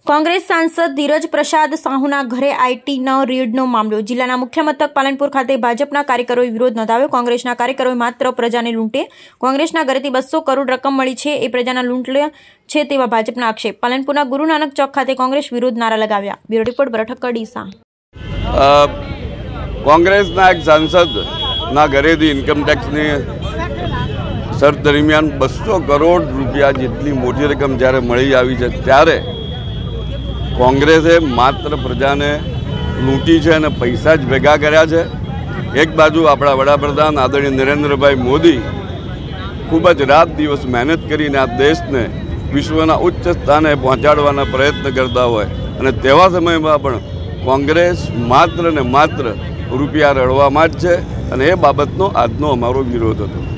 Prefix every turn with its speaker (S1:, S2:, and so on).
S1: કોંગ્રેસ સાંસદ ધીરજ પ્રસાદ સાહુના ઘરે આઈટીનો રેડનો મામલો. જિલ્લાના મુખ્ય મથક પાલનપુર ખાતે ભાજપના કાર્યકરોએ વિરોધ નોંધાવ્યો. કોંગ્રેસના કાર્યકરોએ માત્ર પ્રજાને લૂંટે. કોંગ્રેસના ઘરેથી 200 કરોડ રકમ મળી છે એ પ્રજાના લૂંટ છે તેવા ભાજપના આક્ષેપ. પાલનપુરના ગુરુ નાનક ચોક ખાતે કોંગ્રેસ વિરોધ નારા લગાવ્યા. બ્યુરો રિપોર્ટ બરઠક ડીસા.
S2: કોંગ્રેસના એક સાંસદના ઘરેથી ઇન્કમટેક્સની સર્ચ દરમિયાન 200 કરોડ રૂપિયા જેટલી મોટી રકમ જ્યારે મળી આવી છે ત્યારે કોંગ્રેસે માત્ર પ્રજાને લૂંટી છે અને પૈસા જ ભેગા કર્યા છે. એક બાજુ આપણા વડાપ્રધાન આદરણીય નરેન્દ્રભાઈ મોદી ખૂબ જ રાત દિવસ મહેનત કરીને આ દેશને વિશ્વના ઉચ્ચ સ્થાને પહોંચાડવાના પ્રયત્ન કરતા હોય અને તેવા સમયમાં પણ કોંગ્રેસ માત્ર ને માત્ર રૂપિયા રળવામાં જ છે અને એ બાબતનો આજનો અમારો વિરોધ હતો.